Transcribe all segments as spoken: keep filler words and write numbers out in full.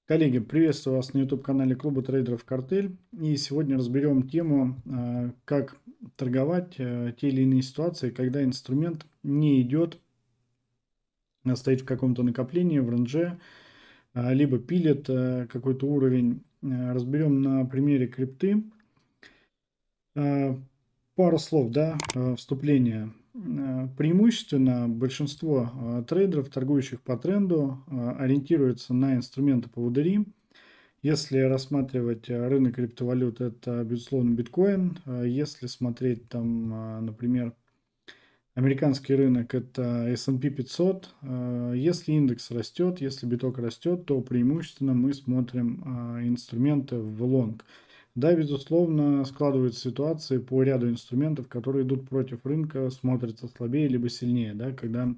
Коллеги, приветствую вас на YouTube-канале Клуба трейдеров «Картель». И сегодня разберем тему, э, как торговать э, те или иные ситуации, когда инструмент не идет, а стоит в каком-то накоплении, в рендже, э, либо пилит э, какой-то уровень. Э, Разберем на примере крипты. Э, Пару слов, да, э, вступление. Э, Преимущественно большинство э, трейдеров, торгующих по тренду, э, ориентируются на инструменты поводыри. Если рассматривать э, рынок криптовалют, это, безусловно, биткоин. Э, Если смотреть там, э, например, американский рынок, это эс энд пи пятьсот. Э, Если индекс растет, если биток растет, то преимущественно мы смотрим э, инструменты в лонг. Да, безусловно, складываются ситуации по ряду инструментов, которые идут против рынка, смотрятся слабее либо сильнее, да, когда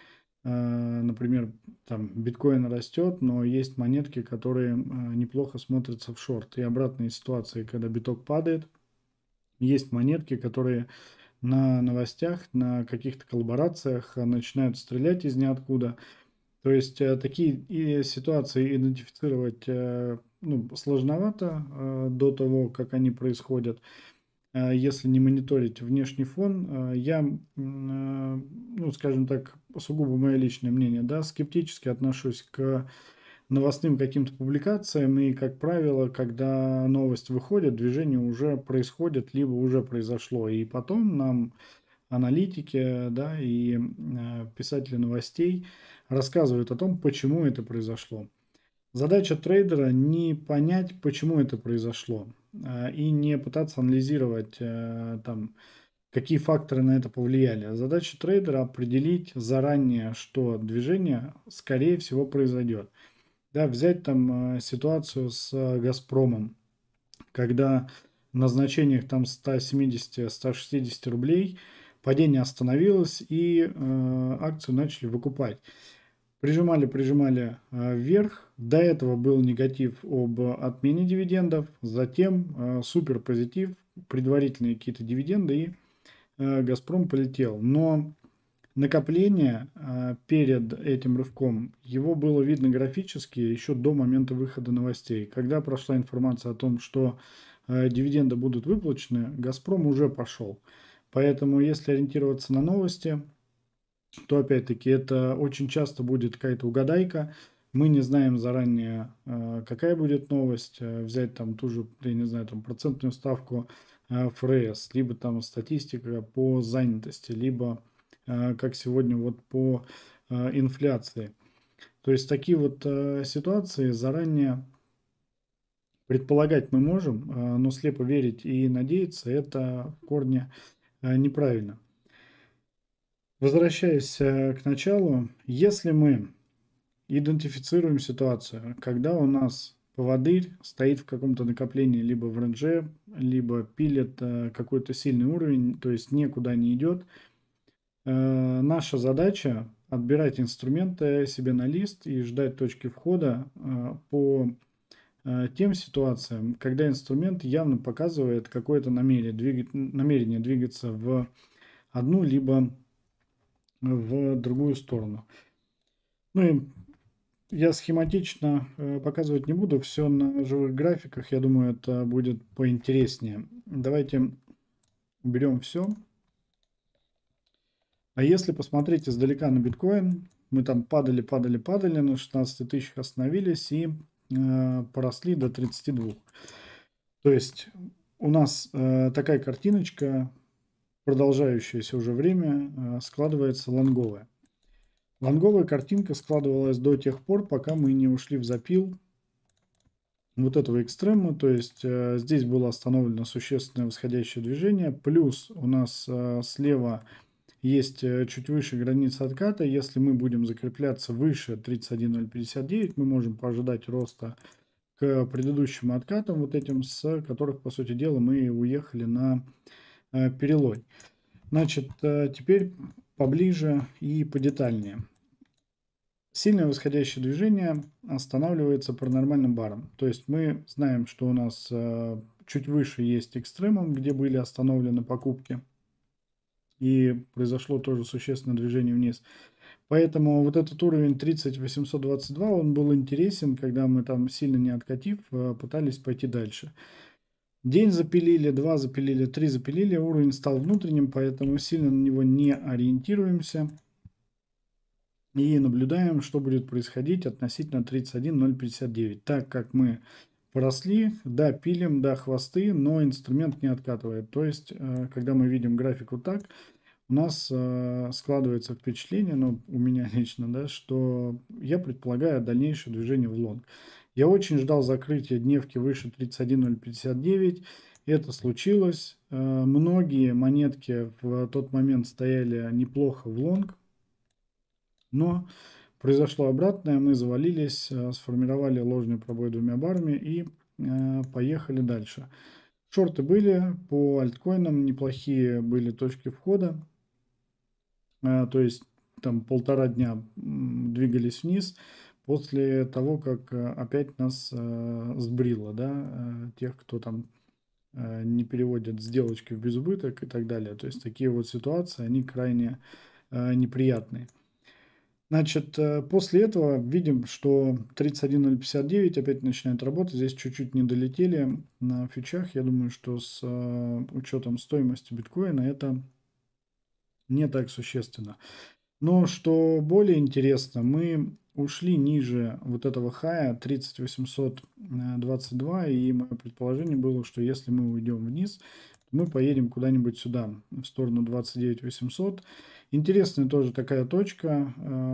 Э, например, там биткоин растет, но есть монетки, которые э, неплохо смотрятся в шорт. И обратные ситуации, когда биток падает, есть монетки, которые на новостях, на каких-то коллаборациях э, начинают стрелять из ниоткуда. То есть э, такие и ситуации идентифицировать э, ну, сложновато э, до того, как они происходят. Э, Если не мониторить внешний фон, э, я, м, э, ну, скажем так, сугубо мое личное мнение, да, скептически отношусь к новостным каким-то публикациям, и, как правило, когда новость выходит, движение уже происходит, либо уже произошло, и потом нам аналитики, да, и э, писатели новостей рассказывают о том, почему это произошло. Задача трейдера не понять, почему это произошло, э, и не пытаться анализировать э, там, какие факторы на это повлияли. А задача трейдера определить заранее, что движение, скорее всего, произойдет. Да, взять там э, ситуацию с э, «Газпромом», когда на значениях там ста семидесяти — ста шестидесяти рублей падение остановилось, и э, акцию начали выкупать. Прижимали, прижимали э, вверх. До этого был негатив об отмене дивидендов, затем э, супер позитив, предварительные какие-то дивиденды, и э, Газпром полетел. Но накопление э, перед этим рывком, его было видно графически еще до момента выхода новостей. Когда прошла информация о том, что э, дивиденды будут выплачены, Газпром уже пошел. Поэтому, если ориентироваться на новости, то опять-таки это очень часто будет какая-то угадайка. Мы не знаем заранее, э, какая будет новость. Э, Взять там ту же, я не знаю, там процентную ставку э, эф эр эс, либо там статистика по занятости, либо э, как сегодня вот по э, инфляции. То есть такие вот э, ситуации заранее предполагать мы можем, э, но слепо верить и надеяться — это в корне э, неправильно. Возвращаясь э, к началу, если мы идентифицируем ситуацию, когда у нас поводырь стоит в каком-то накоплении, либо в рендже, либо пилит э, какой-то сильный уровень, то есть никуда не идет. Э, наша задача отбирать инструменты себе на лист и ждать точки входа э, по э, тем ситуациям, когда инструмент явно показывает какое-то намерение, двигать, намерение двигаться в одну либо в другую сторону. Ну и я схематично э, показывать не буду, все на живых графиках, я думаю, это будет поинтереснее. Давайте уберем все. А если посмотреть издалека на биткоин, мы там падали, падали, падали, на шестнадцати тысячах остановились и э, поросли до тридцати двух. То есть у нас э, такая картиночка, продолжающаяся уже время, э, складывается лонговая. Лонговая картинка складывалась до тех пор, пока мы не ушли в запил вот этого экстрема, то есть э, здесь было остановлено существенное восходящее движение, плюс у нас э, слева есть э, чуть выше границы отката, если мы будем закрепляться выше тридцать один ноль пятьдесят девять, мы можем ожидать роста к предыдущим откатам, вот этим, с которых, по сути дела, мы уехали на э, перелой. Значит, э, теперь поближе и подетальнее. Сильное восходящее движение останавливается паранормальным баром. То есть мы знаем, что у нас э, чуть выше есть экстремум, где были остановлены покупки. И произошло тоже существенное движение вниз. Поэтому вот этот уровень тридцать восемьсот двадцать два, он был интересен, когда мы там, сильно не откатив, пытались пойти дальше. День запилили, два запилили, три запилили, уровень стал внутренним, поэтому сильно на него не ориентируемся. И наблюдаем, что будет происходить относительно тридцать один ноль пятьдесят девять. Так как мы поросли, да, пилим, да, хвосты, но инструмент не откатывает. То есть, когда мы видим график вот так, у нас складывается впечатление, ну, у меня лично, да, что я предполагаю дальнейшее движение в лонг. Я очень ждал закрытия дневки выше тридцать один ноль пятьдесят девять. Это случилось. Многие монетки в тот момент стояли неплохо в лонг. Но произошло обратное, мы завалились, сформировали ложный пробой двумя барами и поехали дальше. Шорты были по альткоинам, неплохие были точки входа. То есть там полтора дня двигались вниз после того, как опять нас сбрило, да, тех, кто там не переводит сделочки в безубыток и так далее. То есть такие вот ситуации, они крайне неприятные. Значит, после этого видим, что тридцать один ноль пятьдесят девять опять начинает работать. Здесь чуть-чуть не долетели на фьючах. Я думаю, что с учетом стоимости биткоина это не так существенно. Но что более интересно, мы ушли ниже вот этого хая тридцать восемьсот двадцать два. И мое предположение было, что если мы уйдем вниз, мы поедем куда-нибудь сюда, в сторону двадцать девять восемьсот. Интересная тоже такая точка.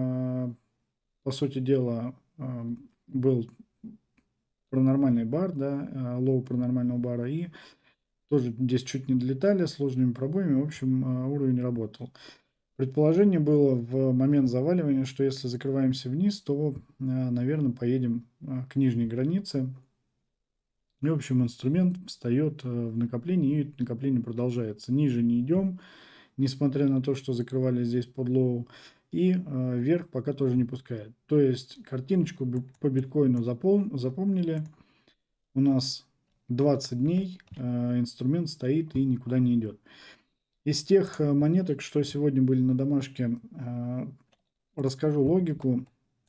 По сути дела, был пронормальный бар, да, лоу пронормального бара, и тоже здесь чуть не долетали сложными пробоями. В общем, уровень работал. Предположение было в момент заваливания, что если закрываемся вниз, то, наверное, поедем к нижней границе. И, в общем, инструмент встает в накоплении, и накопление продолжается. Ниже не идем, несмотря на то, что закрывали здесь под лоу. И э, вверх пока тоже не пускает. То есть картиночку по биткоину запом запомнили. У нас двадцать дней э, инструмент стоит и никуда не идет. Из тех монеток, что сегодня были на домашке, э, расскажу логику.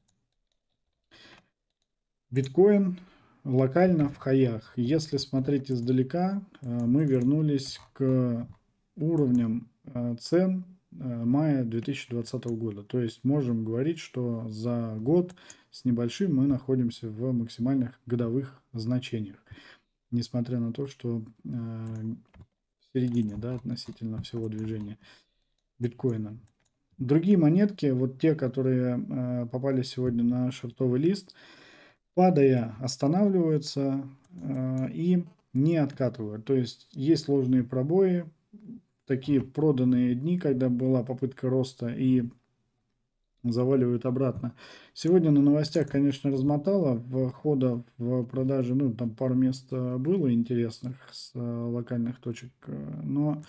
Биткоин локально в хаях. Если смотреть издалека, э, мы вернулись к уровням э, цен мая две тысячи двадцатого года. То есть можем говорить, что за год с небольшим мы находимся в максимальных годовых значениях. Несмотря на то, что э, в середине, да, относительно всего движения биткоина. Другие монетки, вот те, которые э, попали сегодня на шортовый лист, падая, останавливаются э, и не откатывают. То есть есть ложные пробои, такие проданные дни, когда была попытка роста и заваливают обратно. Сегодня на новостях, конечно, размотало. Входа в продаже, ну, там пару мест было интересных с локальных точек. Но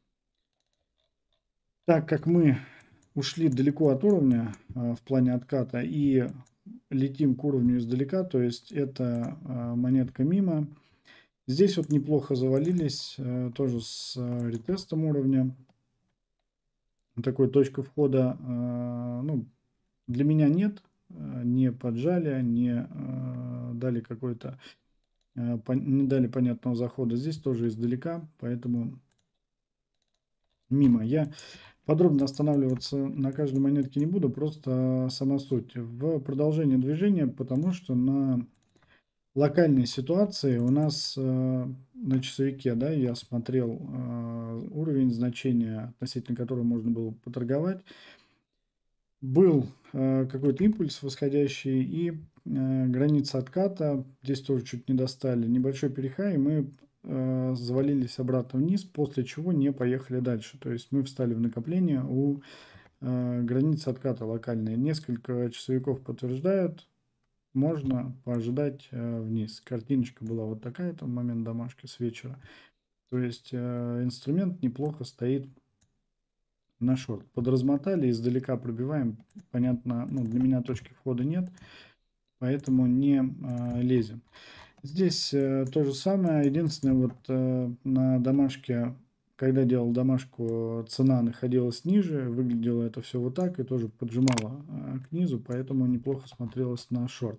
так как мы ушли далеко от уровня в плане отката и летим к уровню издалека, то есть это монетка мимо. Здесь вот неплохо завалились, тоже с ретестом уровня. Такой точка входа, ну, для меня нет, не поджали, не дали какой-то, не дали понятного захода. Здесь тоже издалека, поэтому мимо. Я подробно останавливаться на каждой монетке не буду, просто сама суть. В продолжение движения, потому что на локальной ситуации у нас э, на часовике, да, я смотрел э, уровень значения, относительно которого можно было поторговать. Был э, какой-то импульс восходящий и э, граница отката, здесь тоже чуть не достали, небольшой перехай, и мы э, завалились обратно вниз, после чего не поехали дальше. То есть мы встали в накопление у э, границы отката локальной. Несколько часовиков подтверждают, можно поожидать э, вниз. Картиночка была вот такая, там момент домашки с вечера. То есть э, инструмент неплохо стоит на шорт. Подразмотали, издалека пробиваем. Понятно, ну, для меня точки входа нет, поэтому не э, лезем. Здесь э, то же самое. Единственное, вот э, на домашке когда делал домашку, цена находилась ниже, выглядело это все вот так и тоже поджимало к низу, поэтому неплохо смотрелось на шорт.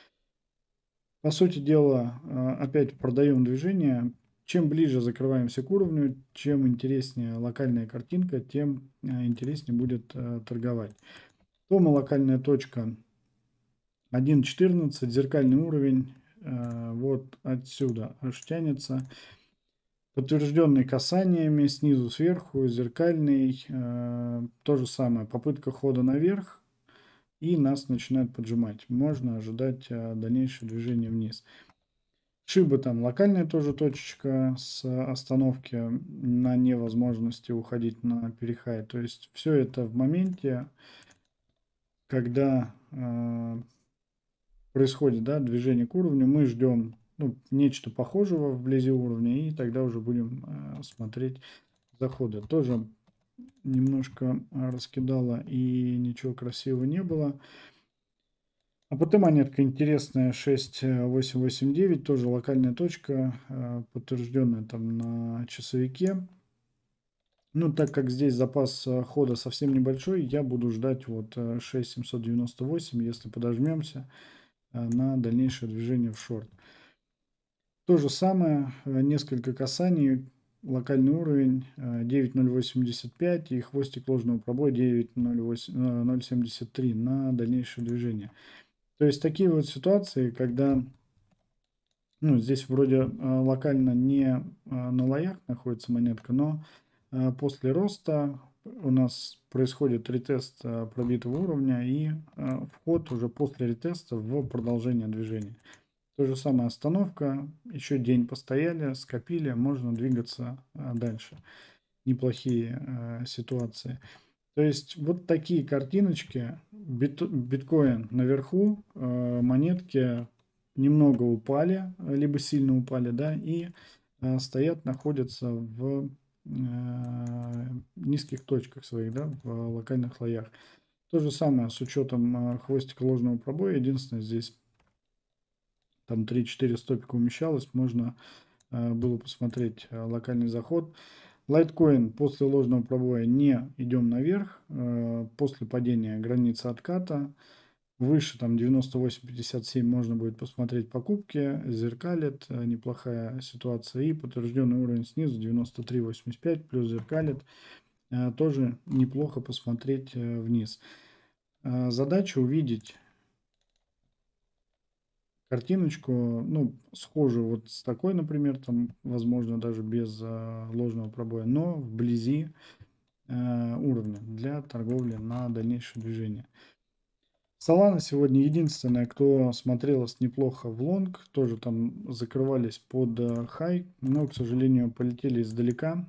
По сути дела, опять продаем движение. Чем ближе закрываемся к уровню, чем интереснее локальная картинка, тем интереснее будет торговать. Тома локальная точка один четырнадцать, зеркальный уровень, вот отсюда аж тянется. Подтвержденный касаниями снизу сверху, зеркальный, то же самое, попытка хода наверх, и нас начинает поджимать. Можно ожидать дальнейшее движение вниз. Шиба там локальная тоже точечка с остановки на невозможности уходить на перехай. То есть все это в моменте, когда э, происходит, да, движение к уровню, мы ждем, ну, нечто похожего вблизи уровня, и тогда уже будем э, смотреть заходы. Тоже немножко раскидала и ничего красивого не было. А потом монетка интересная шесть восемь восемь девять, тоже локальная точка, подтвержденная там на часовике. Ну, так как здесь запас хода совсем небольшой, я буду ждать вот шесть семьсот девяносто восемь, если подожмемся, на дальнейшее движение в шорт. То же самое, несколько касаний, локальный уровень девять ноль восемьдесят пять и хвостик ложного пробоя девять ноль семьдесят три на дальнейшее движение. То есть такие вот ситуации, когда, ну, здесь вроде э, локально не э, на лоях находится монетка, но э, после роста у нас происходит ретест э, пробитого уровня и э, вход уже после ретеста в продолжение движения. То же самое остановка, еще день постояли, скопили, можно двигаться э, дальше. Неплохие э, ситуации. То есть вот такие картиночки, бит, биткоин наверху, э, монетки немного упали, либо сильно упали, да, и э, стоят, находятся в э, низких точках своих, да, в локальных слоях. То же самое с учетом э, хвостика ложного пробоя, единственное, здесь там три-четыре стопика умещалось, можно э, было посмотреть э, локальный заход. Лайткоин после ложного пробоя не идем наверх, после падения границы отката, выше там девяносто восемь пятьдесят семь можно будет посмотреть покупки, зеркалит, неплохая ситуация, и подтвержденный уровень снизу девяносто три восемьдесят пять плюс зеркалит, тоже неплохо посмотреть вниз. Задача увидеть картиночку, ну, схожую вот с такой, например, там, возможно, даже без ложного пробоя, но вблизи уровня для торговли на дальнейшее движение. Solana сегодня единственная, кто смотрелась неплохо в лонг, тоже там закрывались под хай, но, к сожалению, полетели издалека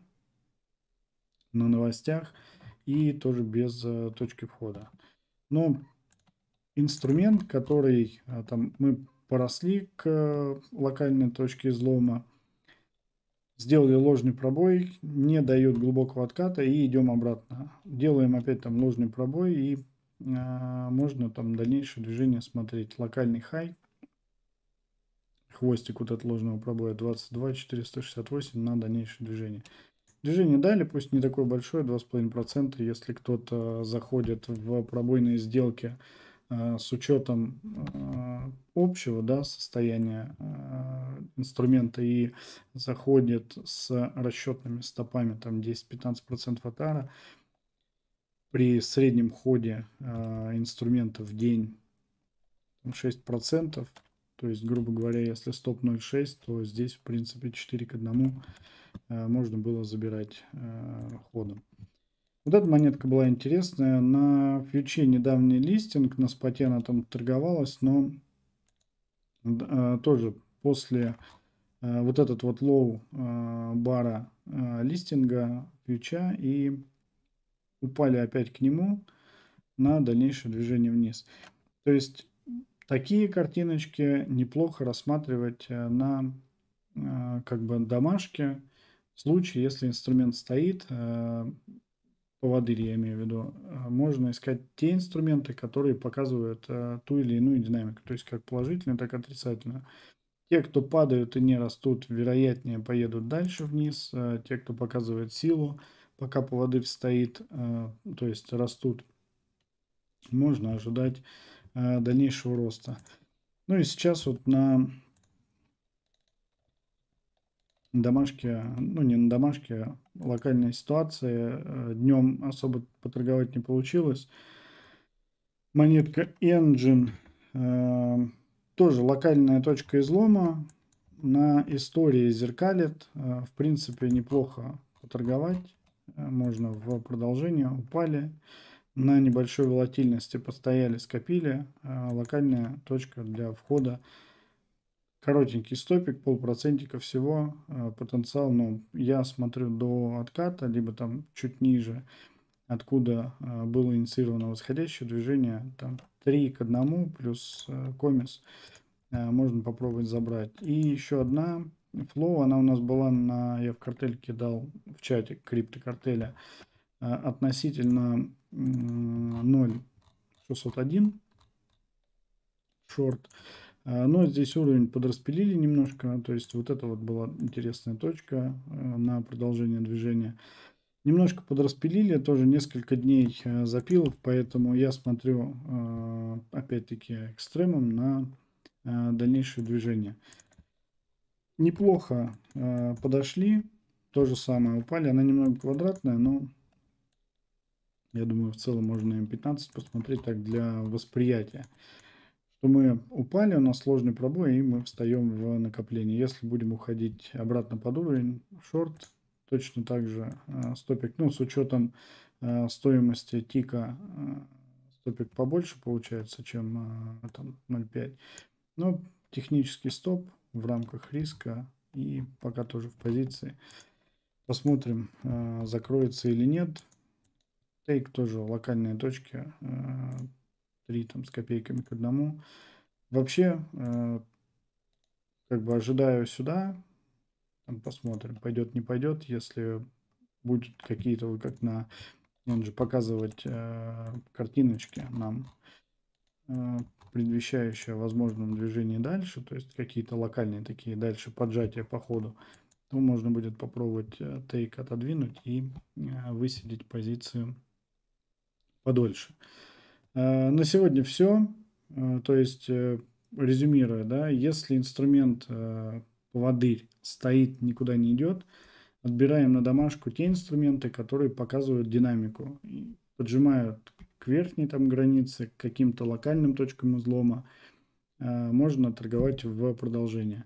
на новостях и тоже без точки входа. Но инструмент, который там мы поросли к локальной точке излома, сделали ложный пробой, не дает глубокого отката и идем обратно. Делаем опять там ложный пробой и а, можно там дальнейшее движение смотреть. Локальный хай, хвостик вот от ложного пробоя двадцать два четыреста шестьдесят восемь на дальнейшее движение. Движение дали, пусть не такое большое, два с половиной процента, если кто-то заходит в пробойные сделки с учетом общего, да, состояния инструмента и заходит с расчетными стопами там десять-пятнадцать процентов от ара, при среднем ходе инструмента в день шесть процентов, то есть, грубо говоря, если стоп ноль целых шесть, то здесь в принципе четыре к одному можно было забирать ходом. Вот эта монетка была интересная. На фьюче недавний листинг, на споте она там торговалась, но э, тоже после э, вот этот вот лоу э, бара э, листинга фьюча и упали опять к нему на дальнейшее движение вниз. То есть такие картиночки неплохо рассматривать на э, как бы домашке в случае, если инструмент стоит. Э, поводырь, я имею в виду, можно искать те инструменты, которые показывают ту или иную динамику, то есть как положительную, так и отрицательную. Те, кто падают и не растут, вероятнее поедут дальше вниз. Те, кто показывает силу, пока поводырь стоит, то есть растут, можно ожидать дальнейшего роста. Ну и сейчас вот на домашке, ну не на домашке, а локальная ситуация. Днем особо поторговать не получилось. Монетка Engine, тоже локальная точка излома. На истории зеркалит. В принципе, неплохо поторговать. Можно в продолжение. Упали. На небольшой волатильности постояли, скопили. Локальная точка для входа. Коротенький стопик, полпроцентика всего. Потенциал, ну, я смотрю до отката, либо там чуть ниже, откуда было инициировано восходящее движение. Там три к одному плюс комис. Можно попробовать забрать. И еще одна флоу, она у нас была на, я в картель кидал в чате криптокартеля, относительно ноль шестьсот один шорт. Но здесь уровень подраспилили немножко, то есть вот это вот была интересная точка на продолжение движения. Немножко подраспилили, тоже несколько дней запилов, поэтому я смотрю опять-таки экстремом на дальнейшее движение. Неплохо э, подошли, то же самое упали, она немного квадратная, но я думаю в целом можно эм пятнадцать посмотреть так для восприятия, что мы упали, у нас сложный пробой и мы встаем в накопление. Если будем уходить обратно под уровень, шорт, точно так же э, стопик, ну с учетом э, стоимости тика, э, стопик побольше получается, чем э, там ноль пять. Но технический стоп в рамках риска и пока тоже в позиции. Посмотрим, закроется или нет. Тейк тоже локальные точки. три там с копейками к одному. Вообще, как бы ожидаю сюда. Там посмотрим, пойдет, не пойдет. Если будут какие-то, вот как на Энджи, показывать картиночки нам, предвещающие о возможном движении дальше, то есть какие-то локальные такие дальше поджатия по ходу, то можно будет попробовать тейк отодвинуть и высидеть позицию подольше. На сегодня все. То есть, резюмируя, да, если инструмент поводырь стоит, никуда не идет, отбираем на домашку те инструменты, которые показывают динамику, поджимают к верхней там границе, к каким-то локальным точкам излома, можно торговать в продолжение.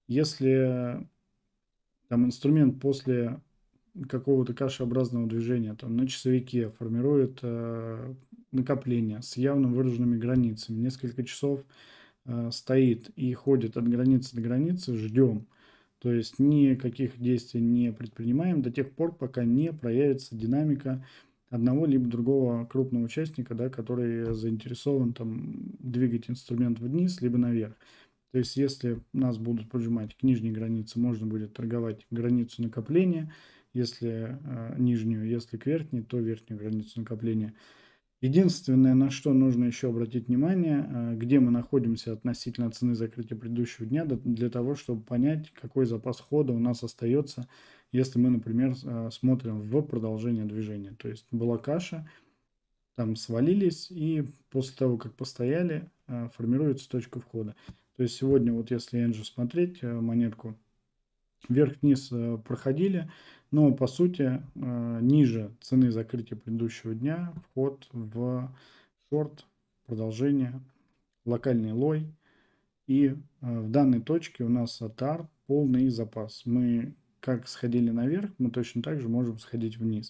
Если там инструмент после какого-то кашеобразного движения там на часовике формирует э, накопление с явно выраженными границами, несколько часов э, стоит и ходит от границы до границы, ждем. То есть никаких действий не предпринимаем до тех пор, пока не проявится динамика одного либо другого крупного участника, да, который заинтересован там двигать инструмент вниз либо наверх. То есть если нас будут поджимать к нижней границе, можно будет торговать границу накопления, если э, нижнюю, если к верхней, то верхнюю границу накопления. Единственное, на что нужно еще обратить внимание, э, где мы находимся относительно цены закрытия предыдущего дня, для того, чтобы понять, какой запас хода у нас остается, если мы, например, э, смотрим в продолжение движения. То есть была каша, там свалились, и после того, как постояли, э, формируется точка входа. То есть сегодня, вот если Энджи смотреть э, монетку, вверх-вниз проходили, но по сути ниже цены закрытия предыдущего дня вход в шорт, продолжение, локальный лой. И в данной точке у нас атар полный запас. Мы как сходили наверх, мы точно так же можем сходить вниз.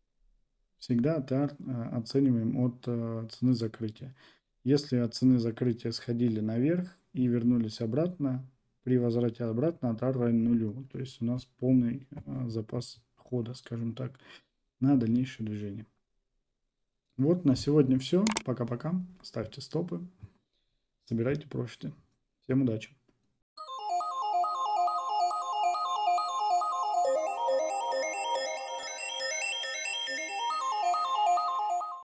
Всегда атар оцениваем от цены закрытия. Если от цены закрытия сходили наверх и вернулись обратно, при возврате обратно атар равен нулю. То есть у нас полный э, запас хода, скажем так, на дальнейшее движение. Вот на сегодня все. Пока-пока. Ставьте стопы. Собирайте профиты. Всем удачи.